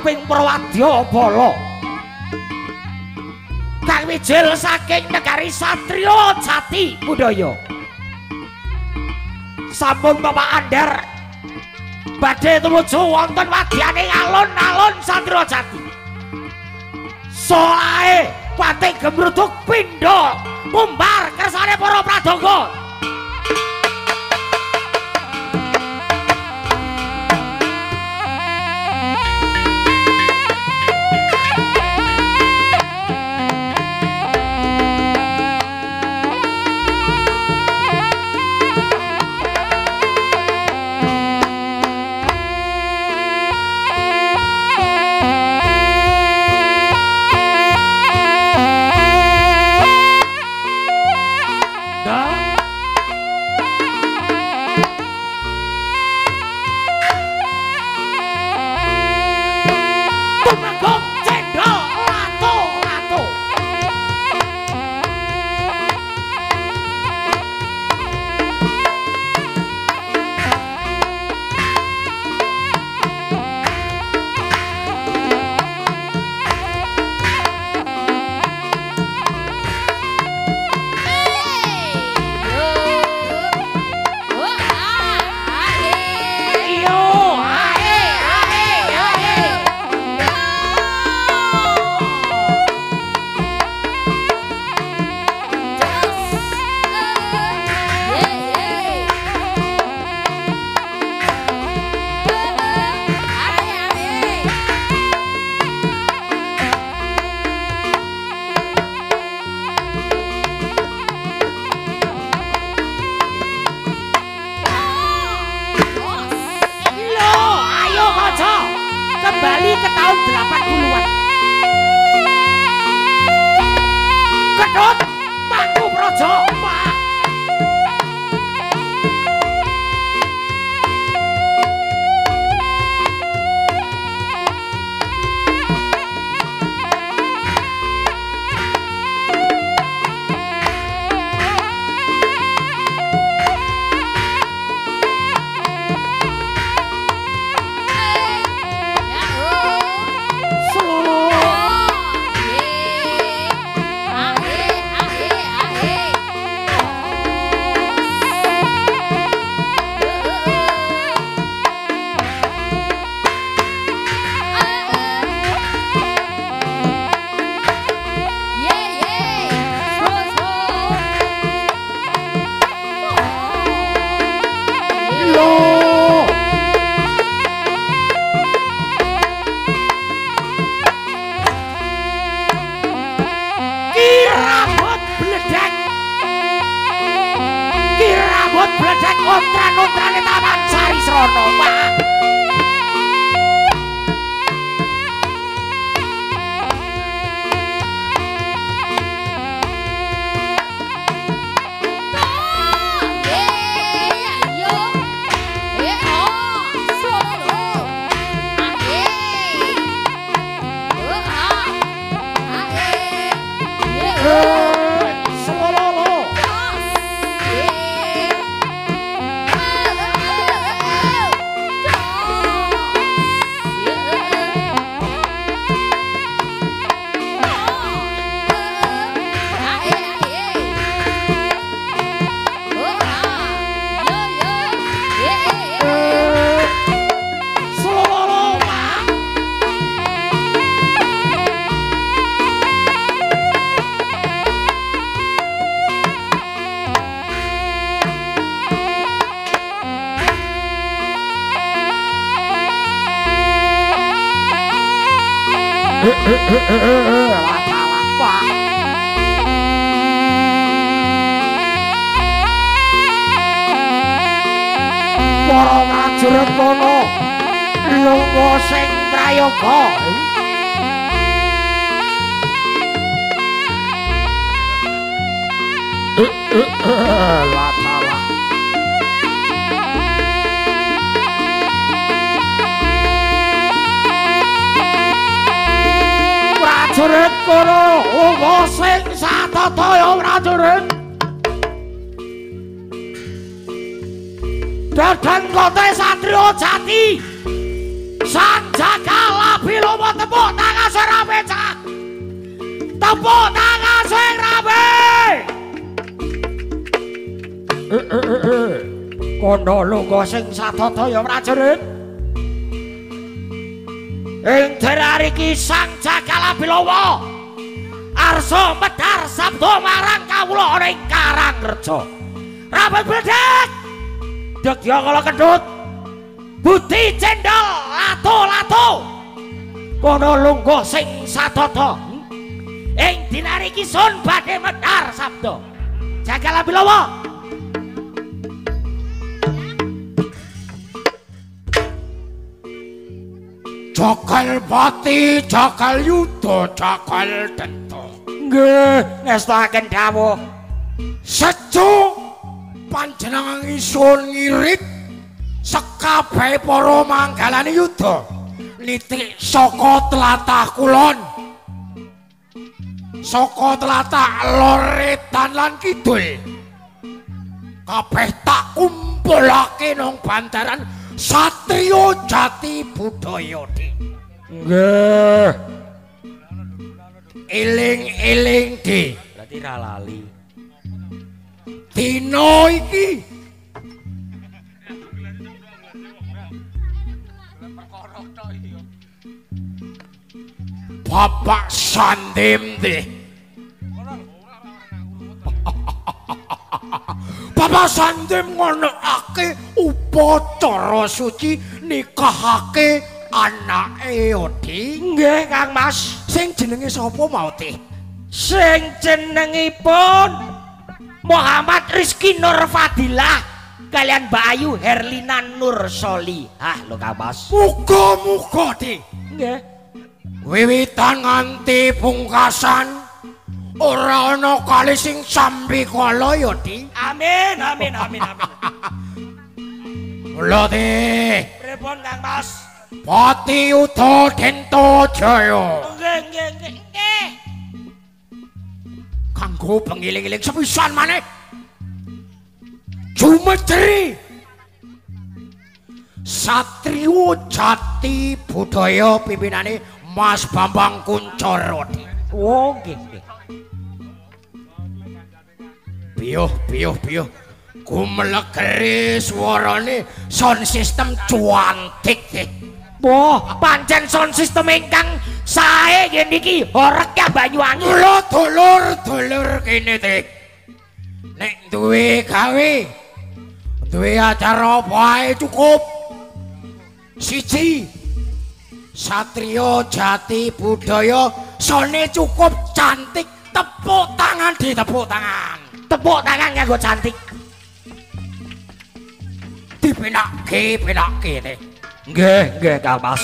ping Prawadyabala kang wijil saking negari Satriya Jati Budaya sampun Bapak Andar badhe tumuju wonten wadyaning alun-alun Satriya Jati soae pati gemruduk pindha mumbar kersane para pradonga kembali ke tahun 80-an. Kedut Mangku Praja, Pak. Bledek ontran-ontrane Taman Sari Srana, Pak. Para prajurit kono lunga sing prayoga. Prajurit kono lunga sing satata prajurit. Dadang kote Satriya Jati Sang Jagala Bilowo tepuk tangan sing rapi cah. Tepuk tangan sing rapi. Kono lungguh sing satata ya prajurit. Ing daerah iki Sang Jagala Bilowo arsa medhar sabda marang kawula ana ing Karangreja. Rapat bledek. Degya kala kendhut. Budi cendol lato-lato. Kono lungguh sing satata. Ing dinar iki sun badhe medhar sabda. Jagala Bilowo. Jakal pati, jakal yuda, jakal tento. Nggih, ngestaken dawuh. Sejo panjenengan isun ngirit sekabehe para manggalane yuda nitik saka tlatah kulon, saka tlatah lor edan lan kidul. Kabeh tak kumpulake nang bandaran Satriya Jati Budaya. Nggih. Eling-eling Di. Berarti ra lali. Dina iki Bapak Sandim Di. Bapak Sandim ngonokake upacara suci nikahake anake Odi. Nggih, Kang Mas. Sing jenenge sapa mau Di? Sing jenengipun Muhammad Rizky Nur Fadilah kalian Mbak Ayu Herlina Nur Solihah lho Kang Mas. Muga-muga Di. Nggih. Wiwitan nganti pungkasan ora ana kali sing sambi kala ya Di. Amin, amin, amin, amin. Mula Di. Pripun Kang Mas? Pati Uda Dento Jaya. Nggih, nggih, nggih, nggih. Kanggo pengiling-iling sepisan maneh. Jumetri Satriya Jati Budaya pimpinane Mas Bambang Kuncoro. Oh, nggih, nggih. Biyuh. Gumelegere swarane sound system cuantik. Wah, pancen sound system ingkang sae nggih niki horek ya Banyuwangi. Mula dulur-dulur kene Dik. Nek duwe gawe, duwe acara apa ae cukup. Siji, Satriya Jati Budaya sone cukup cantik. Tepuk tangan Di, tepuk tangan. Tepuk tangan kanggo cantik. Dipenake Dik. Nggih, Kang Mas.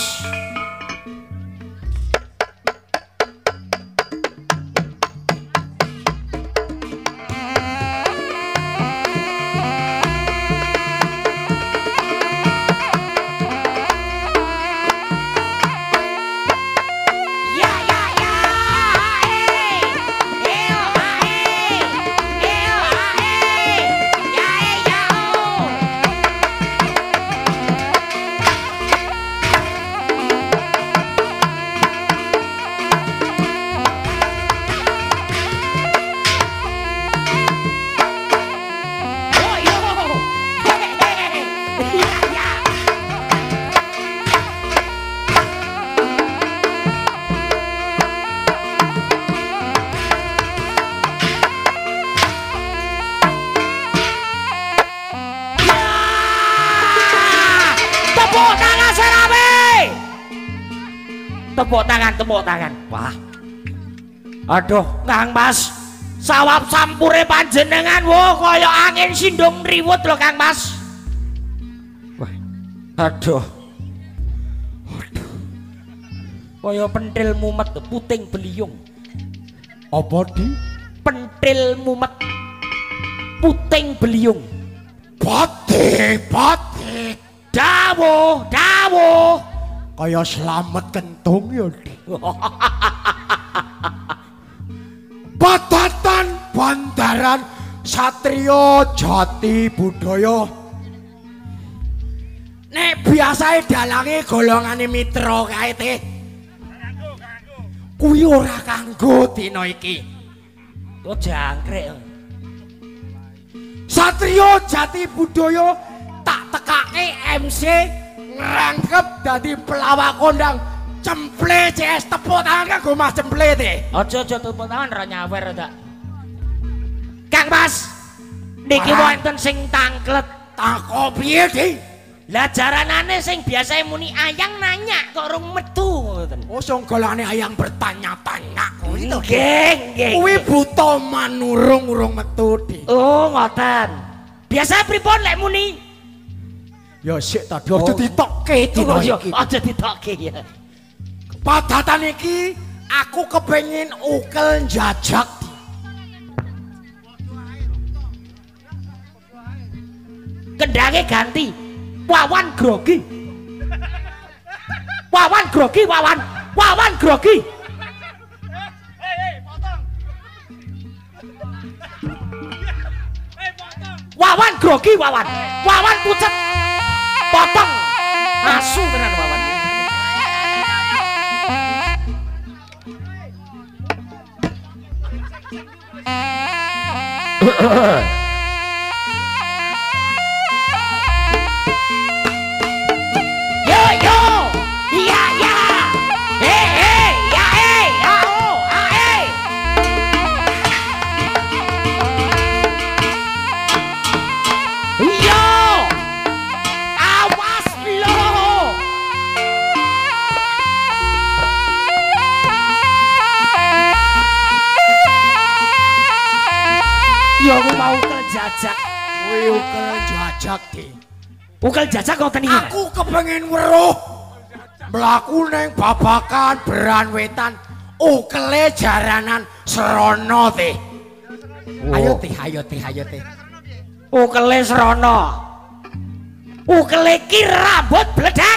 Tepuk tangan. Wah. Aduh, Kang Mas. Sawab sampure panjenengan wo kaya angin sindung riwut lho Kang Mas. Wah. Aduh. Kaya pentil mumet puting beliung. Apa Di? Pentil mumet puting beliung. Pati. Dawuh. Kaya slamet kentung ya Di. Padatan bandaran Satriya Jati Budaya. Nek biasae dalange golongane mitra kae teh. Kuwi ora kanggo dina iki. Oh jangkrik. Satrio Jati Budaya tak tekake MC ngrangkep dadi pelawak kondang Cemple CS tepuk tangan kanggo Mas Cemple teh. Aja tepuk tangan ra nyawer ta. Kang Mas, niki wonten sing tangklet. Tako piye, Dik? Lah jaranane sing biasa muni ayang nanya kok rung metu ngoten. Oh, sing golane ayang bertanya-tanya kuwi to. Nggih. Kuwi buta manurung urung metu, Dik. Oh, ngoten. Biasa pripun lek muni? Ya sik ta, aja ditokke dina iki. Aja ditokke ya. Padatan iki aku kepengin ukel njajak. Kendange ganti. Wawan grogi. Wawan grogi, Wawan. Wawan grogi. Wawan grogi, Wawan. Wawan pucet. Potong. Asu tenan Wawan. Ya aku mau ukel jajak. Kuwi ukel jajak, Dik. Ukel jajak ngoten iki. Aku kepengin weruh mlaku ning babakan beran wetan ukele jaranan Srana teh. Ayo teh, ayo teh, ayo teh. Ukele Srana. Ukele ki rambut bledak.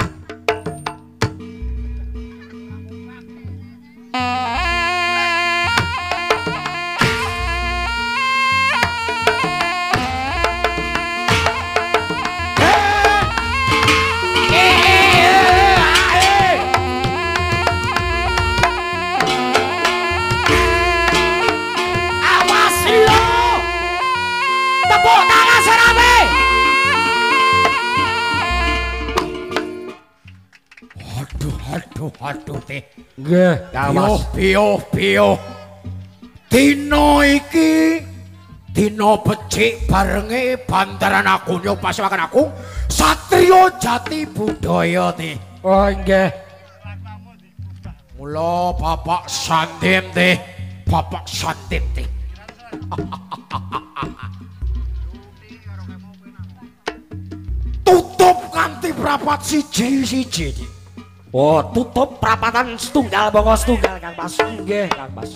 Aduh teh. Nggih, Piyo. Dina iki dina becik barenge bandaran Agunyo Pasewakan Agung Satrio Jati Budaya teh. Oh nggih. Mula Bapak Sandim teh. Bapak Sandim teh. Tutup kanthi prapat siji-siji. Oh, tutup prapatan setunggal monggo setunggal Kang Mas. Nggih, Kang Mas.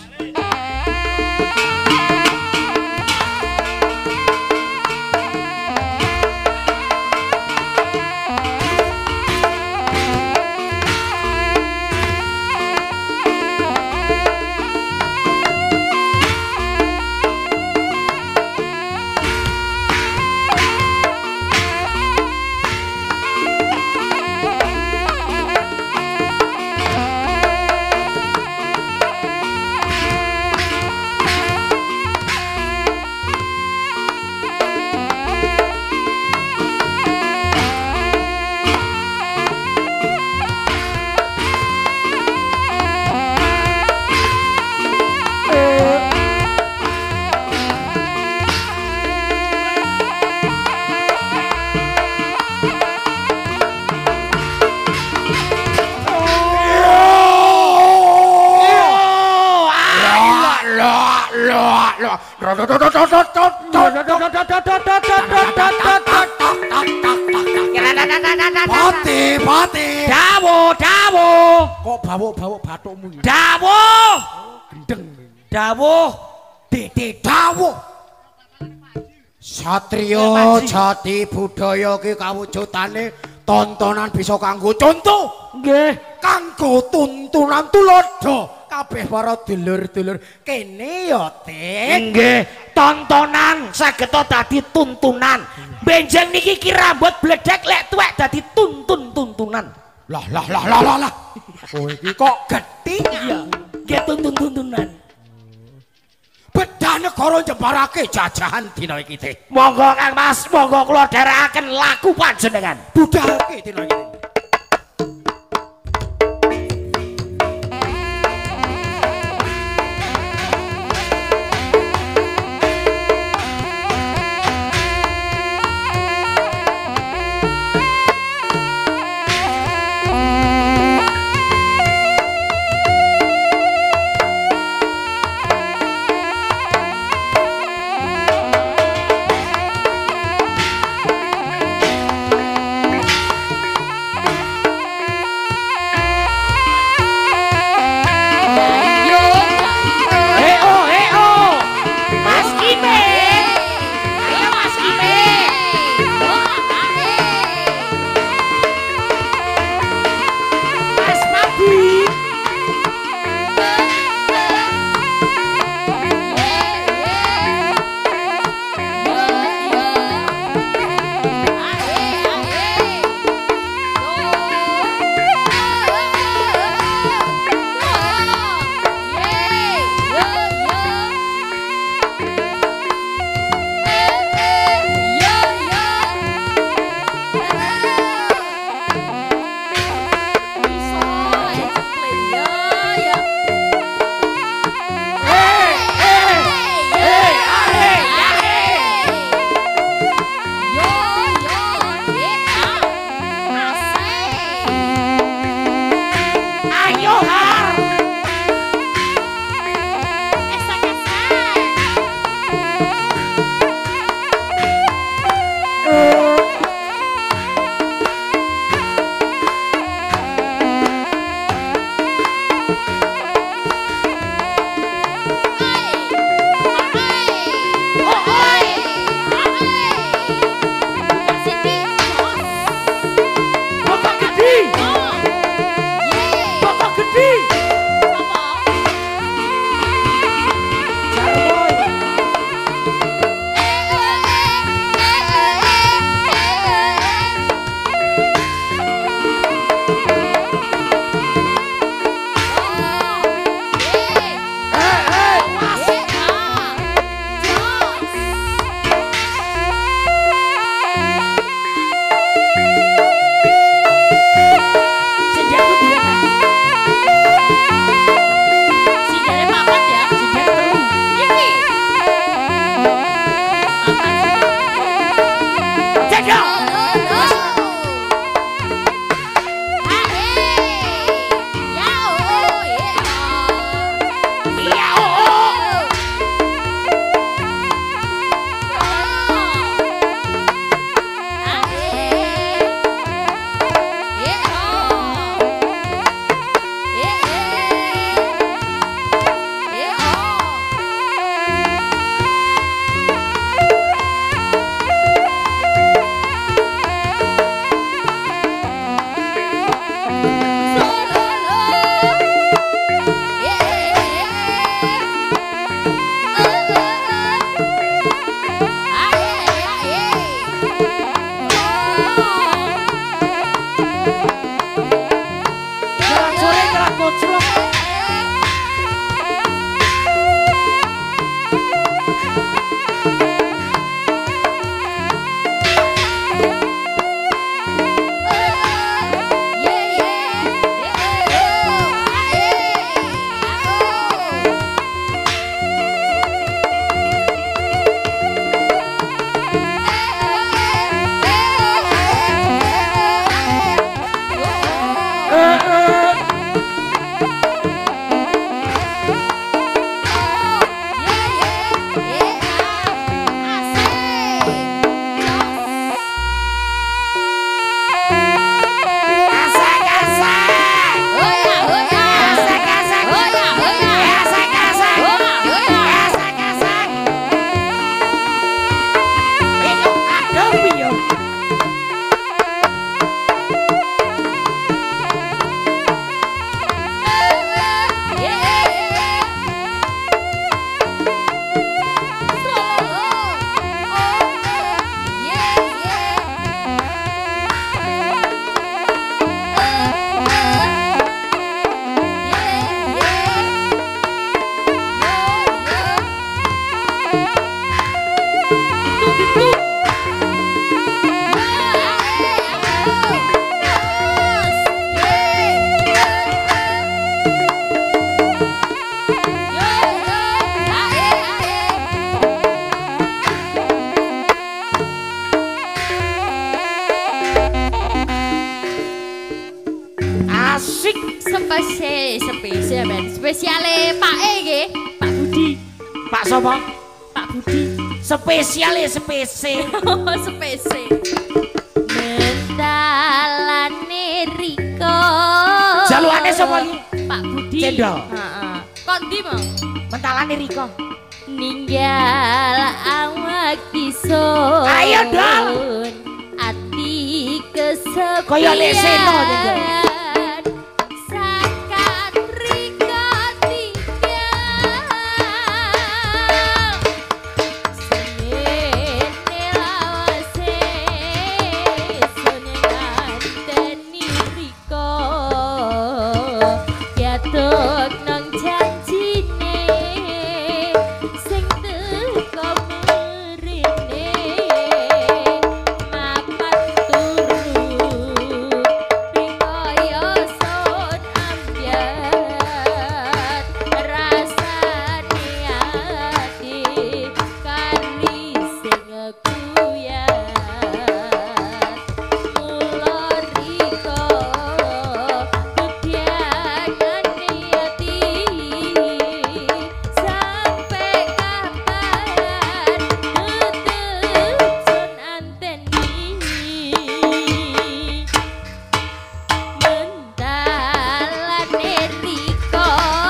Pati. Dawuh. Kok bawuk-bawuk bathukmu iki? Dawuh. Gendeng. Dawuh. Dede dawuh. Satrio Jati Budaya ki kawujudane tontonan bisa kanggo contoh. Nggih. Kanggo tuntunan tulodo kabeh para dulur-dulur kene ya, Dik. Nggih, tontonan saged dadi tuntunan. benjang niki ki rambut bledek lek tuwek dadi tuntun-tuntunan. Lah. Kowe iki kok gething? Iya, nggih tuntun-tuntunan. Bedah negara njembarake jajahan dina iki teh. Monggo Kang Mas, monggo kula dherekaken lagu panjenengan. Budhalke dina iki. spesial men. Spesiale Pak E nggih, Pak Budi. Pak sapa? Pak Budi. Spesiale spesial. Spesial. Mentalane Riko. Jalukane sapa iki? Pak Budi. Cendol. Heeh. Kok ndi, Mang? Mentalane Riko. Ninggal awak isun. Ayo dong. Ati kesepian. Kaya lek seno ninggal. Sakat Riko tinggal. Semene lawase sonenganteni Riko. Yatuk nang janjine sing teko mrene mapan turu rikaya son ambyat rasane ati kari sing kuyat mula Riko kudyangane ati sampai kapan tetep son anteni mentalane Riko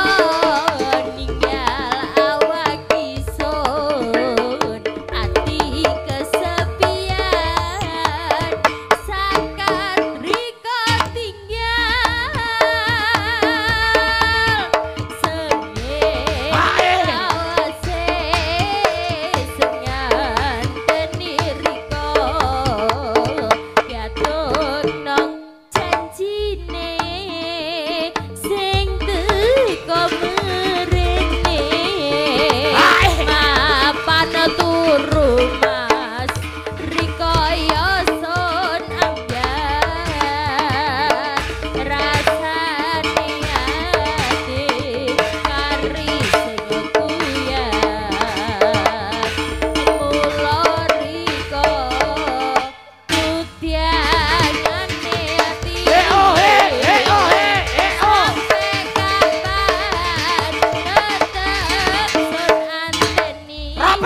ninggal awak isun ati kesepian sakat Riko tinggal semene lawase senganteni Riko yatuk nang janjine sing teko mrene mapan turu Mas rikaya son ambyat rasane ati kari sing kuyat mula Riko kudyangane ati sampai kapan tetep son anteni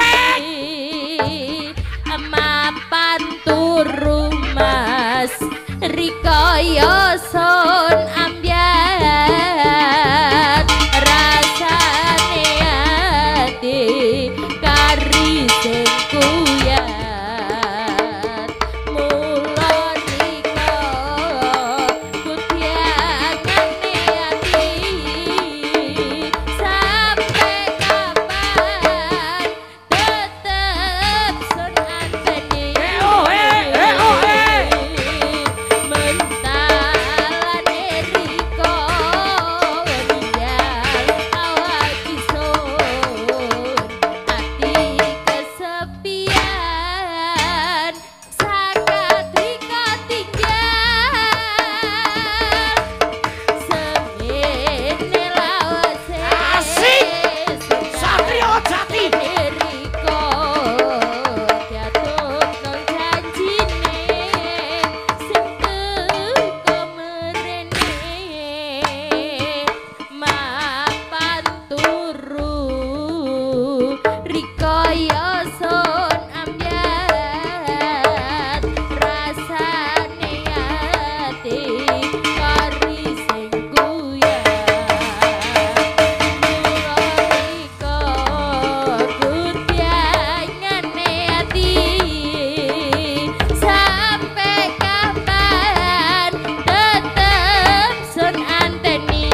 mapan turu Mas rikaya son ambyat rasane ati kari sing kuyat mula Riko kudyangane ati sampai kapan tetep son anteni mentalane Riko ninggal awak isun ati kesepian sakat Riko tinggal semene lawase Asik. Satrio Jati. Riko yatuk nang janjine sing teko mrene mapan turu rikaya son ambyat rasane ati kari sing kuyat mula Riko kudyangane ati sampai kapan tetep son anteni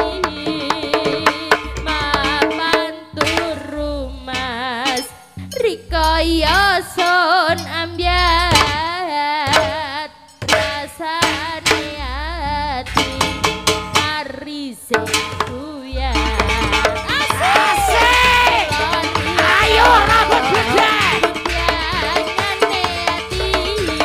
mapan turu Mas rikaya son ambyat rasane ati kari sing kuyat Asik. Ayo rambut gede. kudyangane ati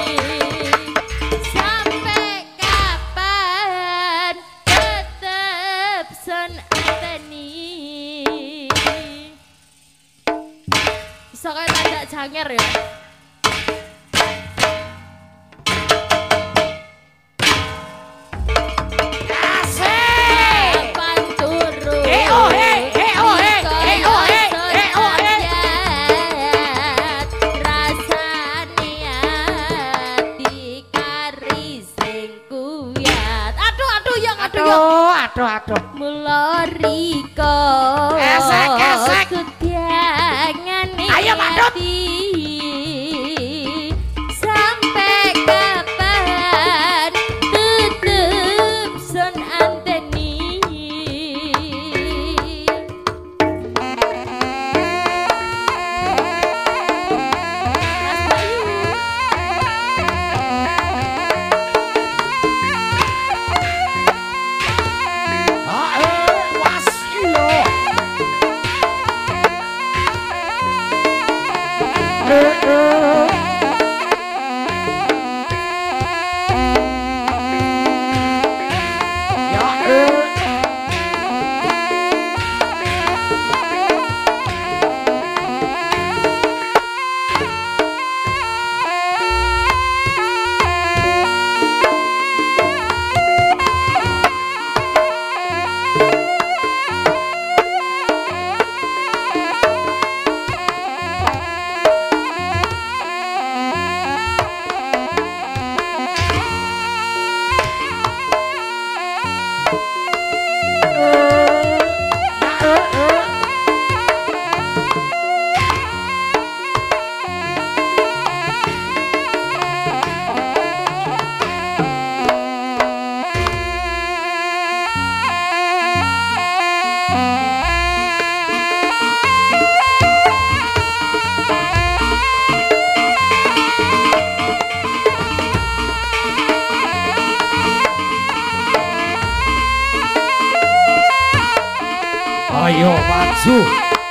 sampai kapan tetep son anteni iso kaya tanda janger ya Asik. aduh. Mula riko Esek. Kegangane Ayo, Mandut. sampai kapan tetep son anteni. Mas Bayu. Was iya. Ayo maju.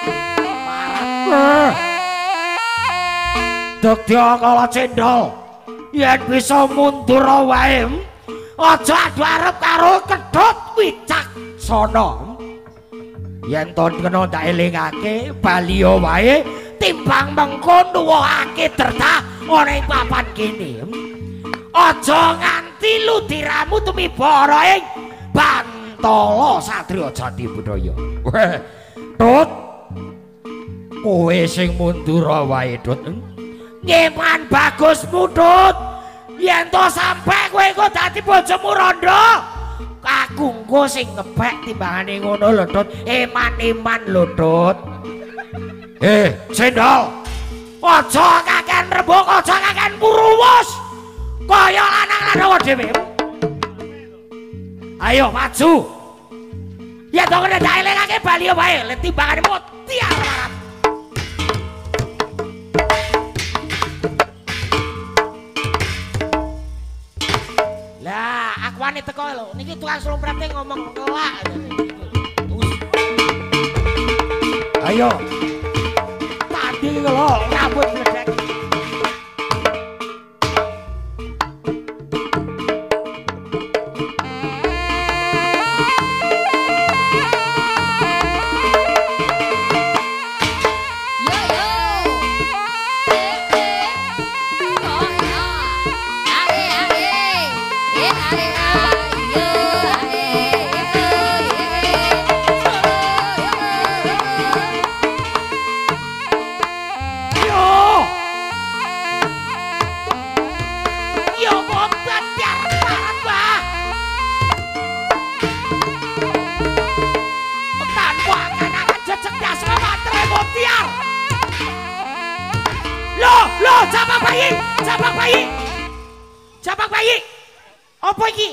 Dagya kala cendol. Yen bisa mundur wae. Aja adu arep karo kedhot wicaksana. Yen ton kena tak elingake baliya wae timbang mengko nuwuhake derta ana ing papan kene. Aja nganti ludiramu tumibara ing Bantala Satriya Jati Budaya. Weh, Tut. Kowe sing mundur wae, Tut. Nyeman bagusmu, Tut. Yen to sampe kowe engko dadi bojomu rondo, aku engko sing ngebek timbangane ngono lho, Tut. Eman-eman lho, Tut. Cendol. Aja kakean rembug, aja kakean muruwus. Kaya lanang-lanang dhewe. Ayo maju. Ya to kene tak elingake bali wae, timbangane mutiar larap. Lah, aku wani teko lho. Niki tukang slomprete ngomong kelak. Ayo. Tadi lho rambut gledek. Jabang bayi. Apa iki?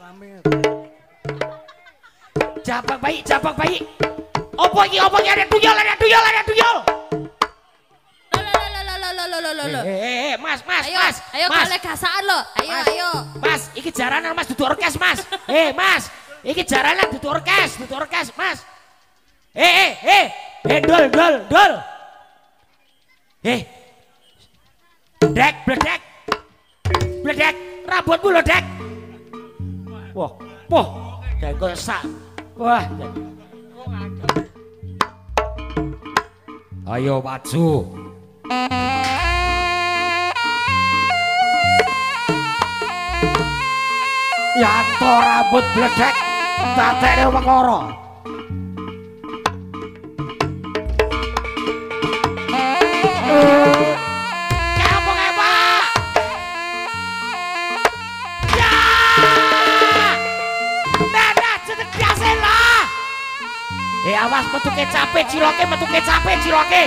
Jabang bayi. Apa iki? Ada tuyul. Mas. Ayo kale gasaan lo. Ayo. Mas, iki jaranan Mas dudu orkes, Mas. Mas, iki jaranan dudu orkes, Mas. Dol. Bledek, rambutmu lho, Dek. Wah, kok sak. Wah. Ayo maju. Yanto rambut bledek, dadekne wengara. metu kecape ciloke metu kecape ciloke.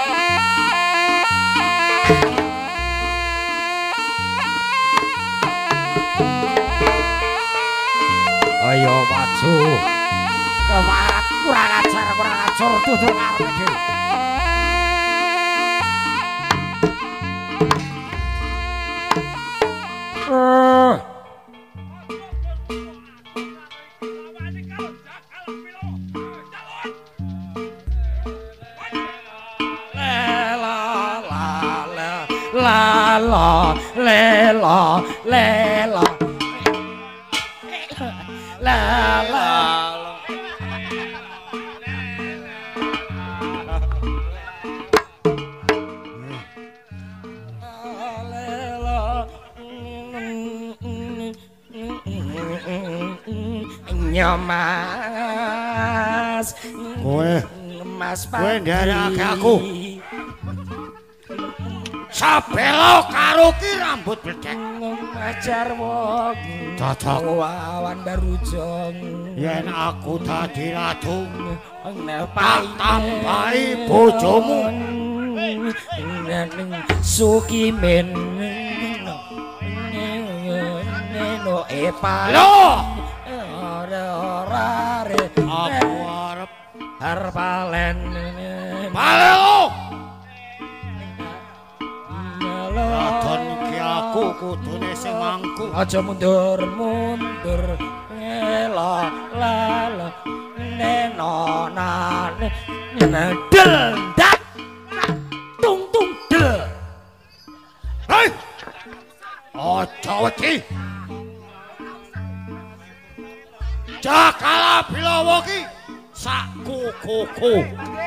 Ayo maju. Kewarat kurang ajar tutur karepe dhewe. Mas kowe ndarake aku sabelo karo ki rambut bledek ajar wong cocok awan barujong yen aku dadi ratu tampai bojomu sukimen no epa lho ora aku arep harpalen paleo Radon iki aku kudune sing mangku aja mundur la neno nane del dak tung del hei aja wedi Jakala Bilawa ki sak kukuku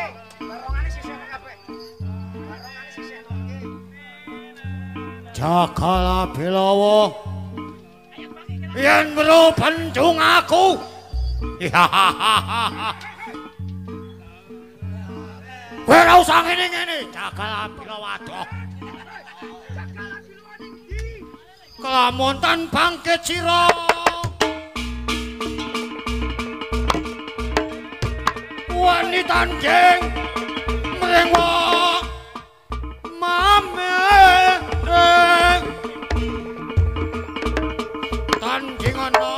Jakala Bilawa yen weruh pencung aku kowe ora usah ngene-ngene Jakala Bilawa doh kelamontan bangkit sira wani tanjing mrengwa mame tanjing ana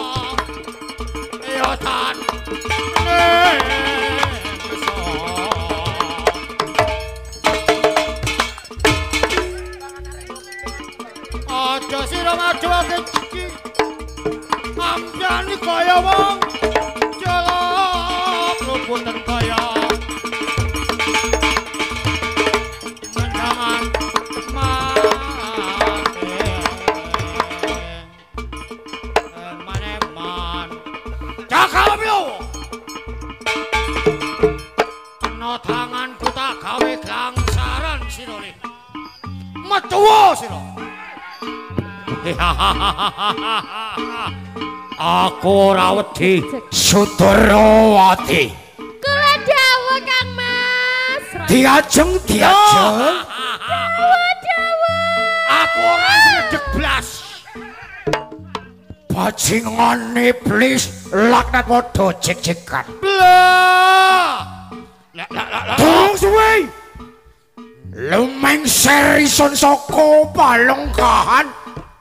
ya tan aja sira maju ake ciki ambyani kaya wong punten kaya menjangan maneman Jakala Bilawa kena tanganku tak gawe gangsaran sirone metuwa sira aku ora wedi Sudarawati Kang Mas. Diajeng. Dawa. Aku ora ngedeg blas. Bajingan iblis laknat padha jek-jekan. Lah. Tolong suwe. Lumengser ison saka palengkahan.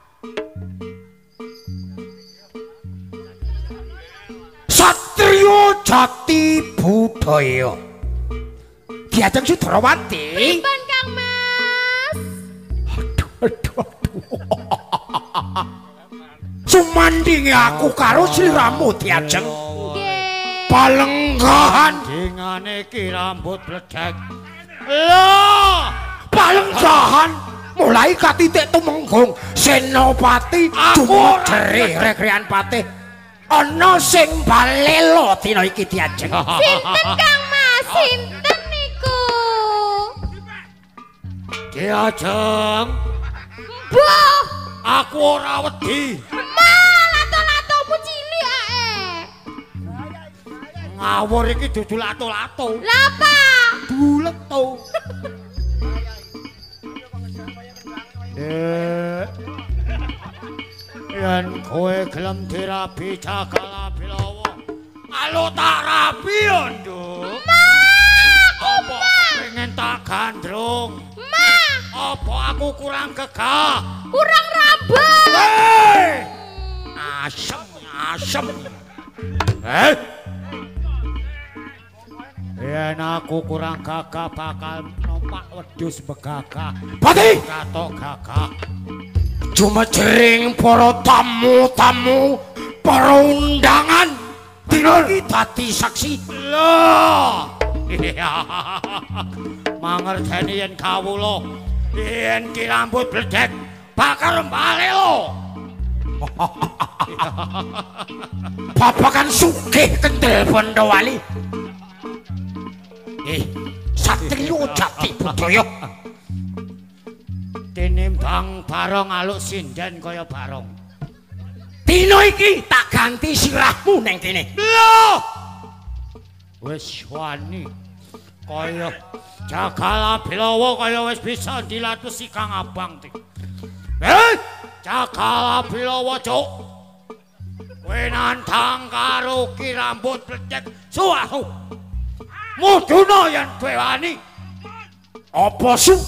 Satrio Jati Budaya. Diajeng Sudarawati. Pripun Kang Mas? Aduh. Sumandinge aku karo sliramu diajeng. Nggih. Palenggahan dingane iki rambut bledek. Lho, palenggahan mulai katitik tumenggung Senopati Dumedere Rekrean Patih. Ana sing balela dina iki diajeng. Sinten Kang Mas? Sinten niku? Diajeng. Mbah, aku ora wedi. lato-latomu cilik ae. Ngawur iki dudu lato-lato. Lah apa? Buleto. Yen kowe gelem dirabi Jakala Bilawa, alo tak rabi yo, Nduk. Gandrung. Ma, Apa aku kurang gagah? kurang rambut. Hei! Asem. Yen aku kurang gagah bakal numpak wedhus begagah. Pati Katok gagah. jumejering para tamu-tamu para undangan dina iki dadi saksi. Lho. Mangerteni yen kawula yen ki rambut bledek bakal bali lho. Babakan sugih kendel Bondowali. Satrio jati budaya. Tinimbang barong aluk sinden kaya barong. Dina iki tak ganti sirahmu neng kene. Lho. Wis wani kaya Jagala Bilawa kaya wis bisa dilatusi Kang Abang ti. Jagala Bilawa cuk. Kowe nantang karo ki rambut bledek suwahu. Muduna yen kowe wani. Apa su?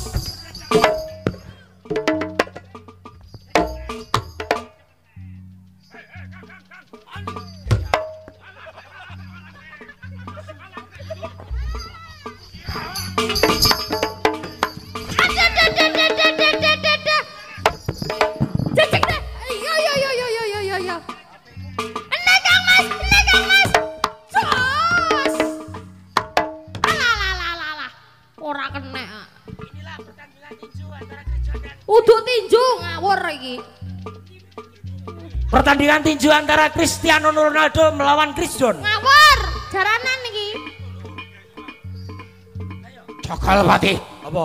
Pertandingan tinju antara Cristiano Ronaldo melawan Krisdon. Ngawur, jaranan iki. Cokal Pati. Apa?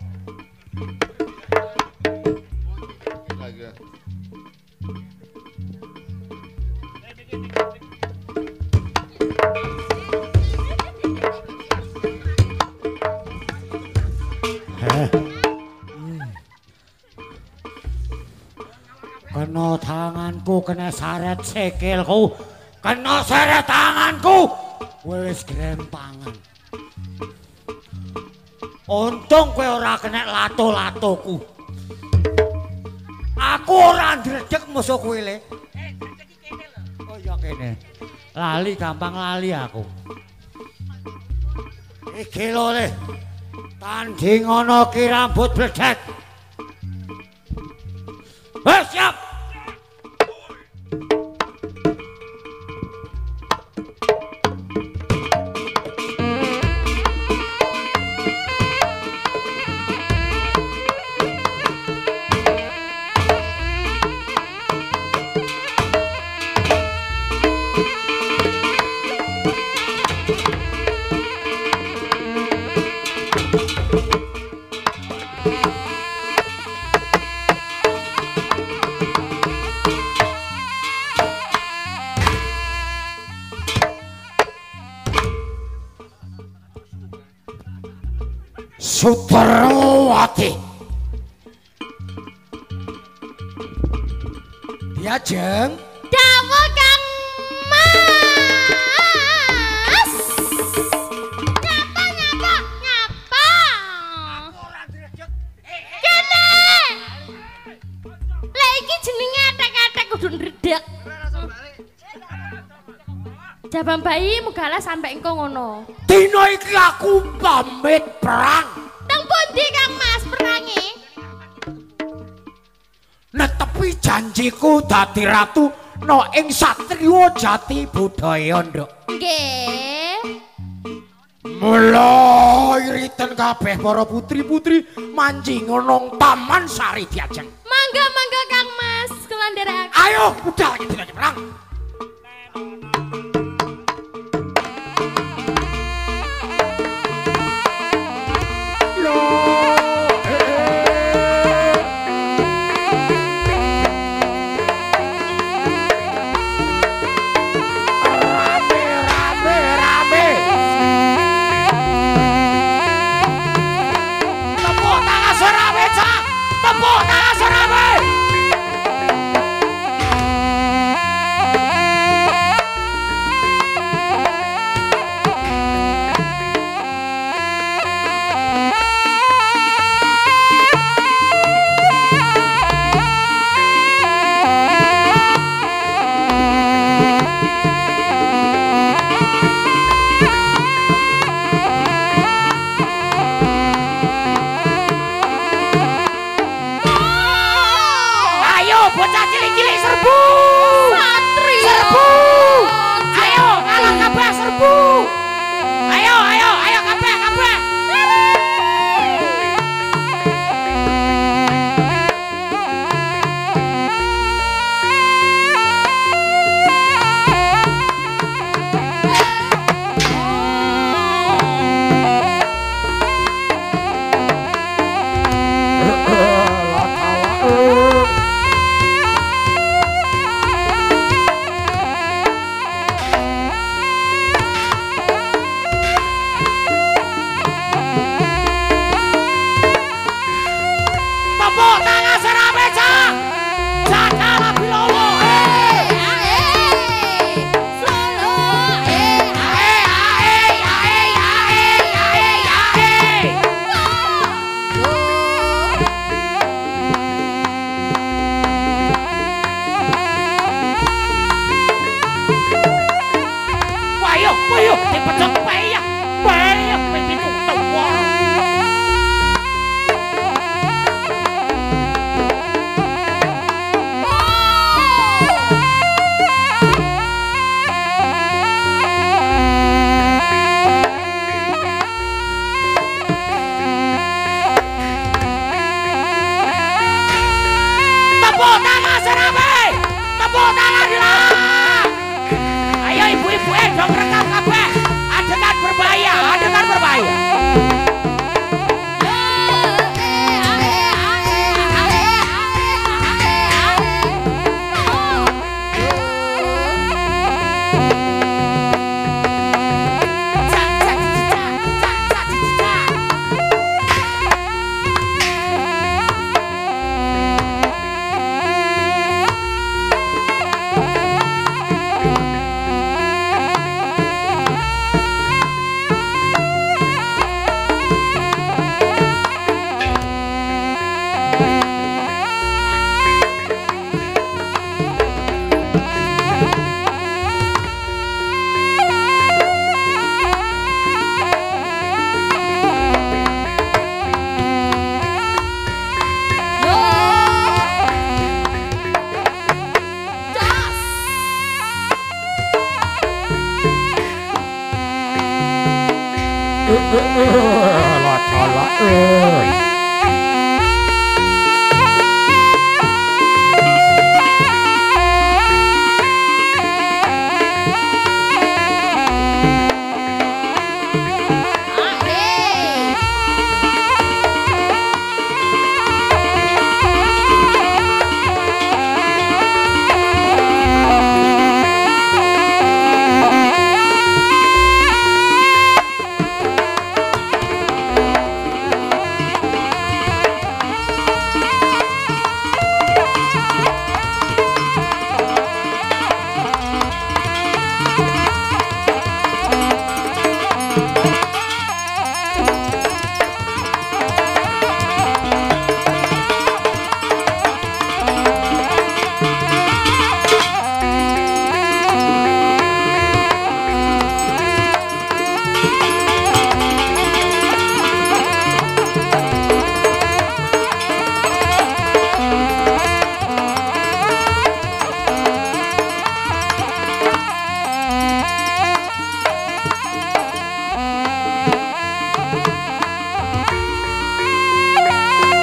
Kena tanganku, kena saret sikilku, kena seret tanganku, wis grempangan. Untung kowe ora kena lato-latoku. Aku ora ndredeg musuh kowe le. Oh ya kene. Lali gampang lali aku. Iki lho le. Tanding ana ki rambut bledek. Siap. Sudarowati. Diajeng. Dawuh Kang Mas. Nyapa. Aku ora ndredeg. Kene. Lah iki jenenge atek-atek kudu ndredeg. Jabang bayi mugalah sampe engko ngono. Dina iki aku pamit perang. Nang pundi Kang Mas perange? Netepi janjiku dadi ratu no ing satriya jati budaya nduk. Nggih. Mula iriten kabeh para putri-putri manjing nang Taman Sari Diajeng. Mangga Kang Mas, kula nderekaken. Ayo budal dina perang.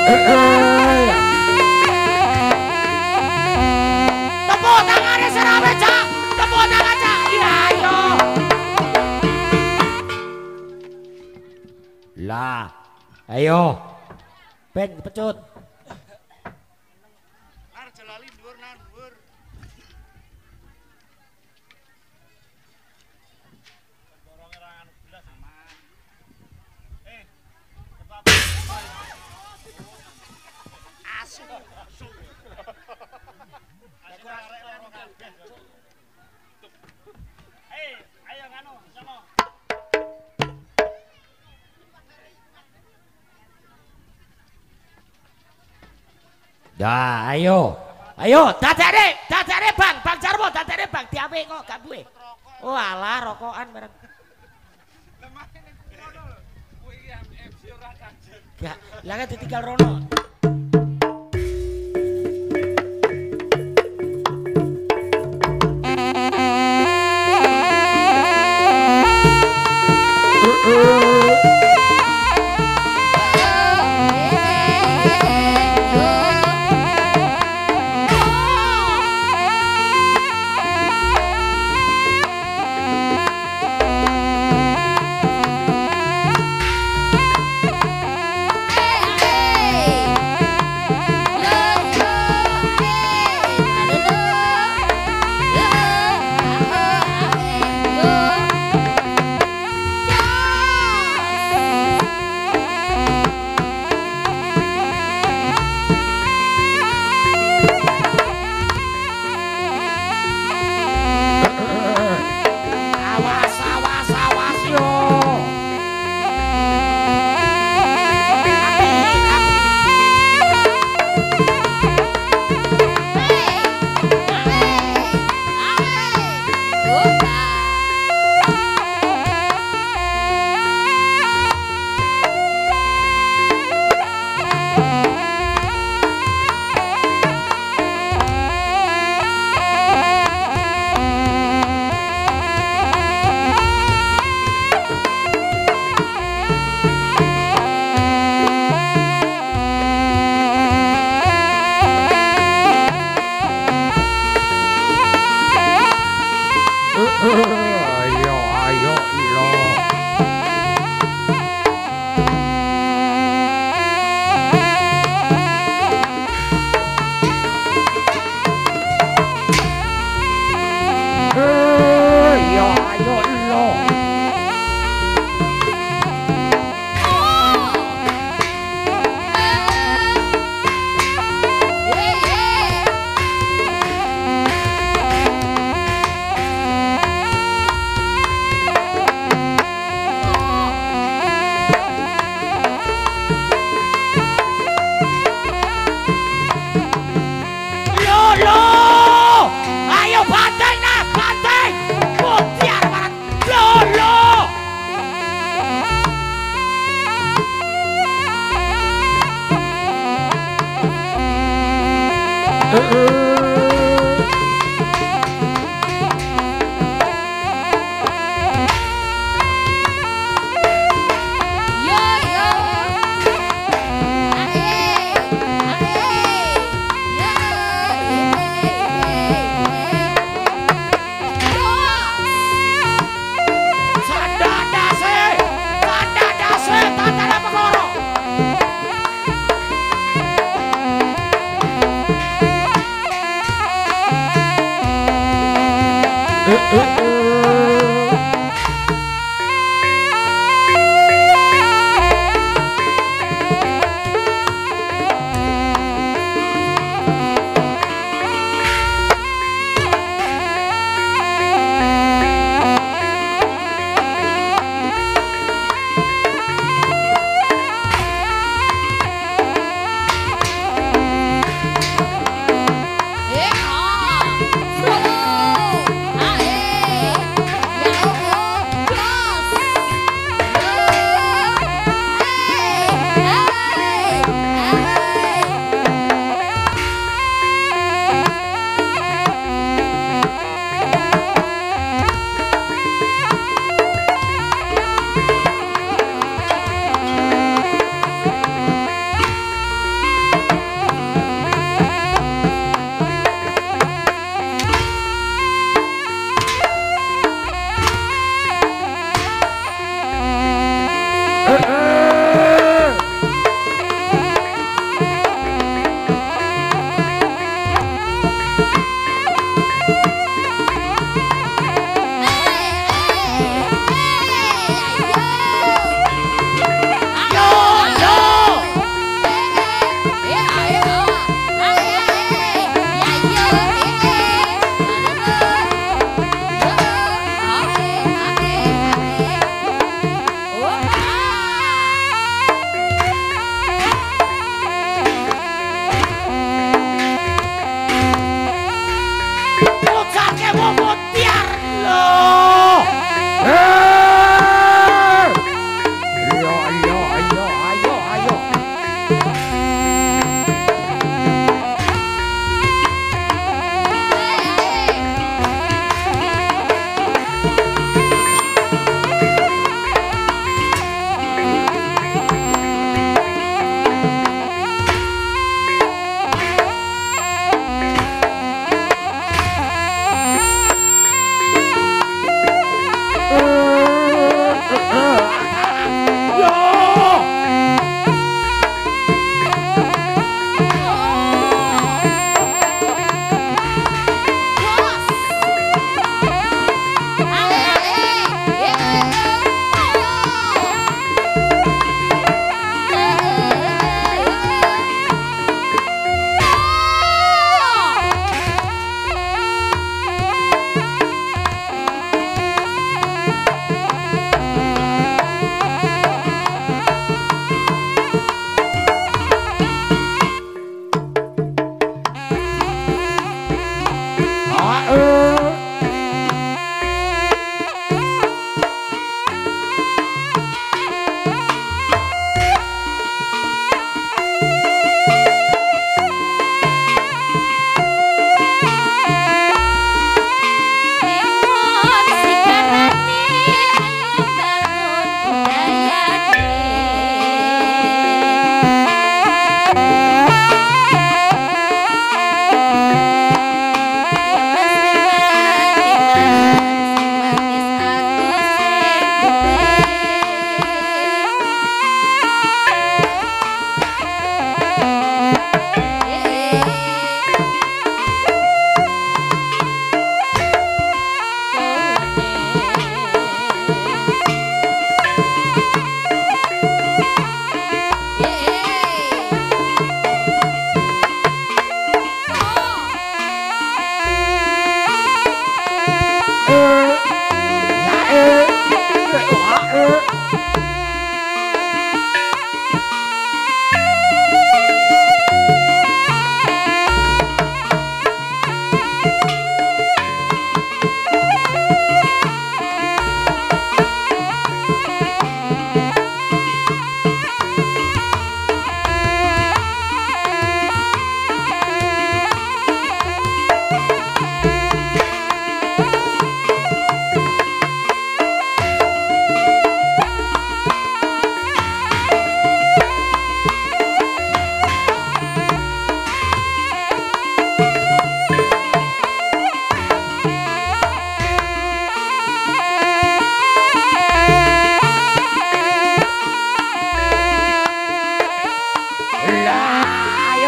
Tepuk tangannya Serawe Cak. Tepuk tangan Cak. Iya ayo. Lah, ayo. Ben pecut. Dah, ayo. Ayo, dadane Bang Jarwo, dadane Bang diawe kok gak duwe. Oh alah rokokan bareng. Gak, lah kan ditinggal rono.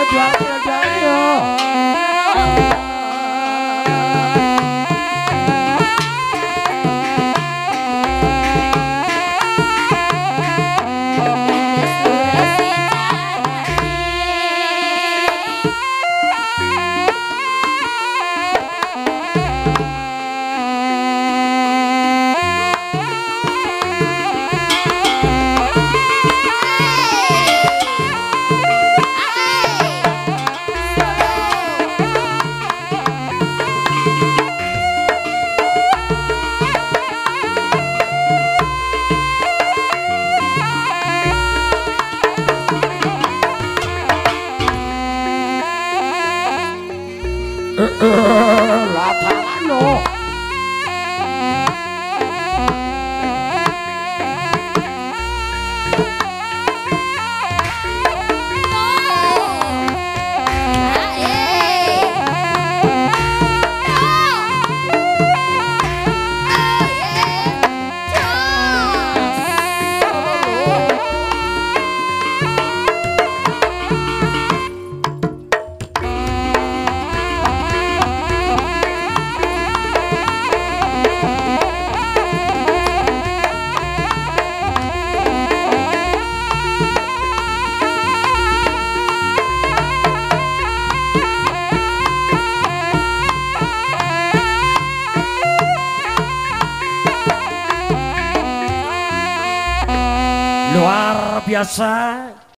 Luar biasa